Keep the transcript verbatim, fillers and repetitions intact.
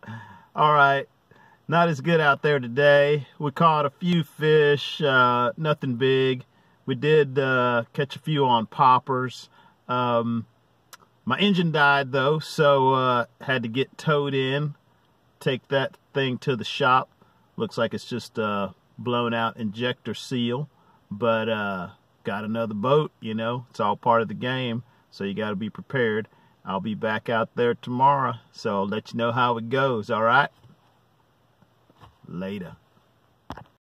All right. Not as good out there today. We caught a few fish, uh, nothing big. We did uh, catch a few on poppers. Um, my engine died though, so uh, had to get towed in. Take that thing to the shop. Looks like it's just a blown out injector seal, but uh, got another boat. You know, it's all part of the game, so you got to be prepared. I'll be back out there tomorrow, so I'll let you know how it goes. All right. Later.